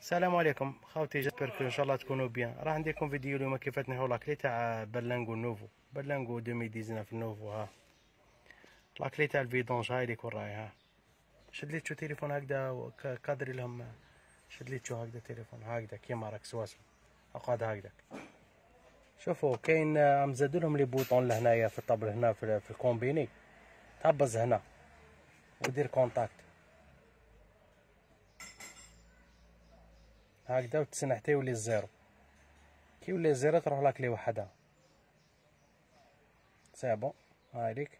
السلام عليكم خاوتي، جاسبر ان شاء الله تكونوا بيان. راح نديركم فيديو اليوم كيف تنحوا لاكلي تاع برلانغو نوفو، برلانغو 2019 نوفو. ها لاكلي تاع الفيدونج هاي اللي يكون راهي. ها شد لي تشو تليفون هكذا كادري لهم، شد لي تشو هكذا تليفون هكذا كيما راك سواسو اقعد هكذا. شوفوا كاين مزادوا لهم لي بوطون لهنايا في الطابل هنا في الكومبيني. تهبز هنا ودير كونتاكت هكذا وتسنى حتى يولي الزيرو. كي يولي الزيرو تروح لاكلي وحدها. سي بون هاي ليك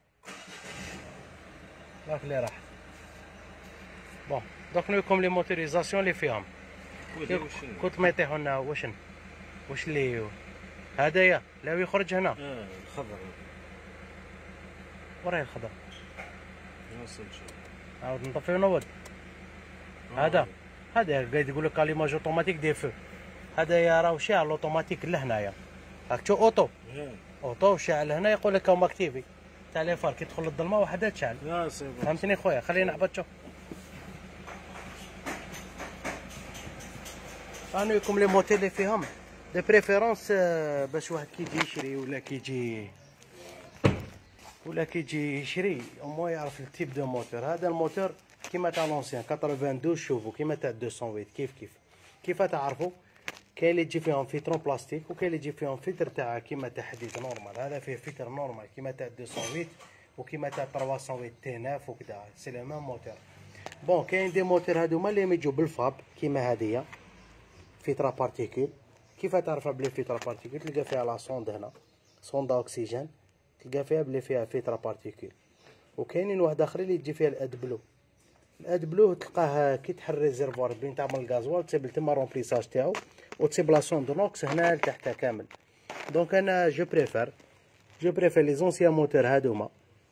لاكلي راحت. بون دوك نوريكم لي موتوريزاسيون اللي فيهم. كنت ما يطيحوا لنا واش اللي هدايا لا يخرج هنا. الخضر وراي الخضر عاود نطفيو نوض. هذا قاعد يقول لك كاليماج اوتوماتيك دي فو. هذايا راهو شاعل اوتوماتيك لهنايا. راك تشوف اوتو شاعل هنا يقول لك هما اكتيفي تاع لي فار كي تدخل الظلمه وحدها تشعل. فهمتني خويا؟ خليني نحبط. شوف رانيكم لي موتيل اللي فيهم دي بريفيرونس باش واحد كي يجي يشري ولا كي يجي يشري مو يعرف التيب دو موتور. هذا الموتور كيما تاع لونسيان 92 شوفو كيما تاع 208 كيف تعرفوا. كاين اللي تجي فيهم فيترون بلاستيك وكاين اللي تجي فيهم فيتر تاع كيما تاع حديد نورمال. هذا فيه فيتر نورمال كيما تاع 208 وكيما تاع 308 تي 9 وكذا سي لو ميم موتور. بون كاين دي موتور هذوما اللي يجوا بالفاب كيما هذيا فيترا بارتيكول. كيف تعرفها بلي فيترا بارتيكول؟ تلقى فيها لا صوند هنا صوند اوكسيجين، تلقى فيها بلي فيها فيترا بارتيكول. وكاينين واحد اخرين اللي تجي فيها الاد بلو تلقاه كي تحل ريزيرفوار بين تعمل الغازوال تصيب تما رومبليساج تاعو وتصيب لا صوند نوكس هنا لتحت كامل. دونك انا جو بريفير لي زونسيان موتور هادوما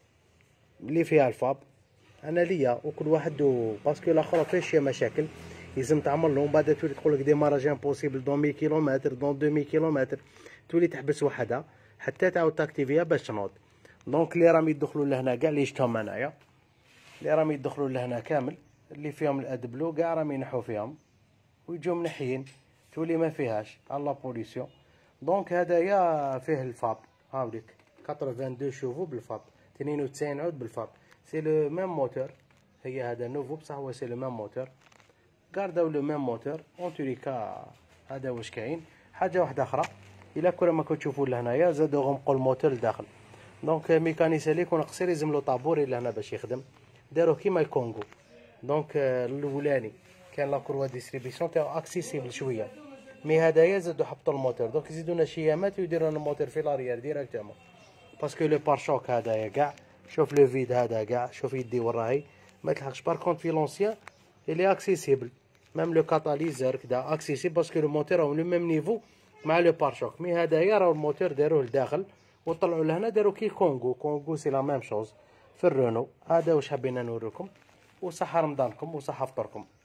اللي فيها الفاب. انا ليا وكل واحد باسكو الاخر فيه شي مشاكل لازم تعمل لهم. بعد تولي تقول لك ديماراج امبوسيبل دون 100 كيلومتر دون 2000 كيلومتر، تولي تحبس وحدها حتى تعاود تاكتيفيها باش تنوض. دونك اللي راهم يدخلوا لهنا كاع اللي شفتهم انايا اللي راهم يدخلوا لهنا كامل اللي فيهم الاد بلو كاع راهم ينحوا فيهم ويجوا منحيين تولي ما فيهاش على لا بوليسيون. دونك هدايا فيه الفاب هاوليك 82 شوفو بالفاب 92 عود بالفاب. سي لو ميم موتور. هي هذا نوفو بصح هو سي لو ميم موتور. كارداو لو ميم موتور اون توريكا. هذا واش كاين. حاجه واحده اخرى الا كون ما كتشوفوا لهنايا زادوا غمقوا الموتور لداخل. دونك ميكانيسيان اللي يكون قصير يلزم له طابوري لهنا باش يخدم. داروه كيما الكونغو. دونك الاولاني كان لا كروا ديستريبيسيون تاعو اكسيسيبل شويه، مي هدايا زادوا حبطوا الموتور. دونك يزيدوا لنا شيامات ويديروا لنا الموتور في لاريير ديراكتومون باسكو لو بارشوك هدايا كاع. شوف لو فيد هذا كاع، شوف يدي وراهي ما تلحقش. بار كونت في لونسيان اللي اكسيسيبل ميم لو كاتاليزور كدا اكسيسيبل باسكو لو موتور راهو لو ميم نيفو مع لو بارشوك. مي هدايا راهو الموتور داروه لداخل وطلعوا لهنا داروا كي كونغو سي لا ميم شوز في الرونو. هذا واش حبينا نوريكم. وصحة رمضانكم وصحة فطوركم.